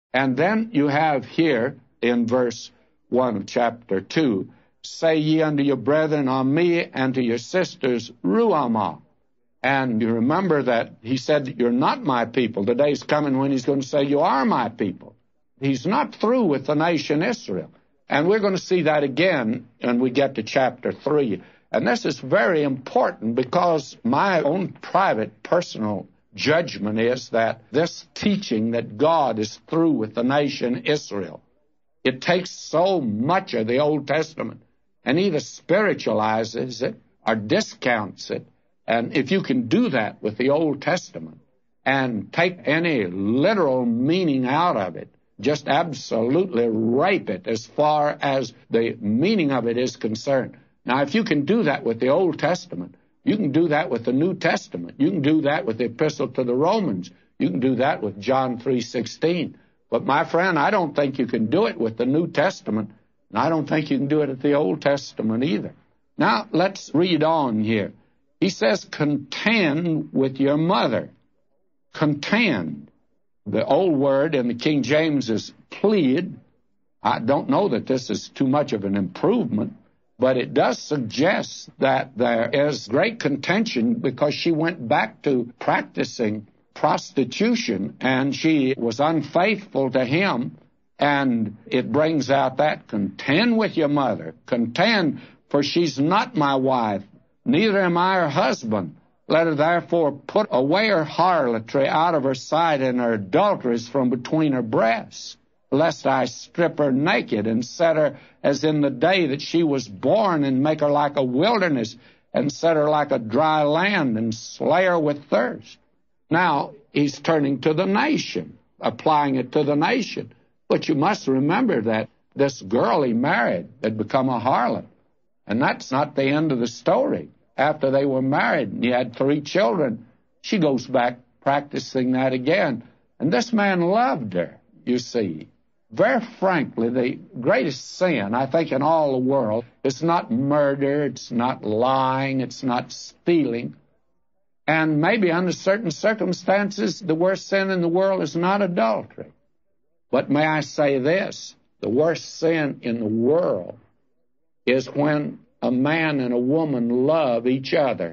And then you have here in verse 1 of chapter 2, say ye unto your brethren on me, and to your sisters, Ruamah. And you remember that he said, you're not my people. The day's coming when he's going to say, you are my people. He's not through with the nation Israel. And we're going to see that again when we get to chapter 3. And this is very important because my own private, personal judgment is that this teaching that God is through with the nation Israel, it takes so much of the Old Testament and either spiritualizes it or discounts it. And if you can do that with the Old Testament and take any literal meaning out of it, just absolutely rape it as far as the meaning of it is concerned. Now, if you can do that with the Old Testament, you can do that with the New Testament. You can do that with the Epistle to the Romans. You can do that with John 3:16. But, my friend, I don't think you can do it with the New Testament, and I don't think you can do it with the Old Testament either. Now, let's read on here. He says, contend with your mother. Contend. The old word in the King James is plead. I don't know that this is too much of an improvement, but it does suggest that there is great contention because she went back to practicing prostitution and she was unfaithful to him, and it brings out that contend with your mother. Contend, for she's not my wife, neither am I her husband. Let her therefore put away her harlotry out of her sight and her adulteries from between her breasts, lest I strip her naked and set her as in the day that she was born, and make her like a wilderness, and set her like a dry land, and slay her with thirst. Now, he's turning to the nation, applying it to the nation. But you must remember that this girl he married had become a harlot. And that's not the end of the story. After they were married and he had 3 children, she goes back practicing that again. And this man loved her, you see. Very frankly, the greatest sin, I think, in all the world is not murder, it's not lying, it's not stealing. And maybe under certain circumstances, the worst sin in the world is not adultery. But may I say this, the worst sin in the world is when a man and a woman love each other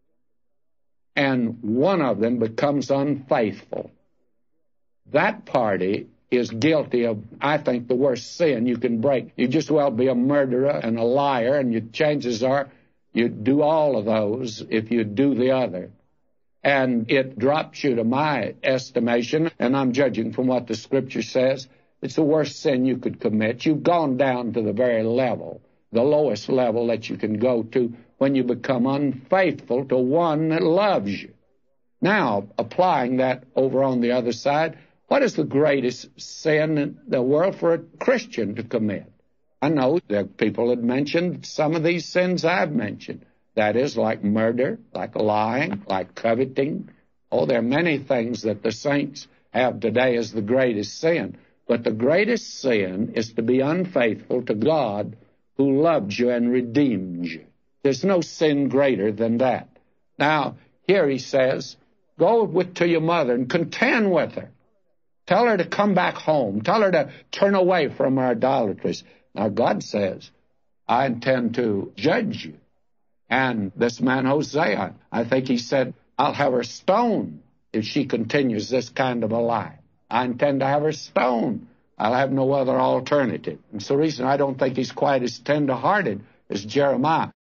and one of them becomes unfaithful. That party is guilty of, I think, the worst sin you can break. You just well be a murderer and a liar, and your chances are you'd do all of those if you do the other. And it drops you, to my estimation, and I'm judging from what the Scripture says, it's the worst sin you could commit. You've gone down to the very level, the lowest level that you can go to when you become unfaithful to one that loves you. Now, applying that over on the other side, what is the greatest sin in the world for a Christian to commit? I know that people had mentioned some of these sins I've mentioned. That is, like murder, like lying, like coveting. Oh, there are many things that the saints have today as the greatest sin. But the greatest sin is to be unfaithful to God who loves you and redeems you. There's no sin greater than that. Now, here he says, go to your mother and contend with her. Tell her to come back home. Tell her to turn away from her idolatries. Now, God says, I intend to judge you. And this man, Hosea, I think he said, I'll have her stoned if she continues this kind of a lie. I intend to have her stoned. I'll have no other alternative. And it's the reason I don't think he's quite as tender-hearted as Jeremiah.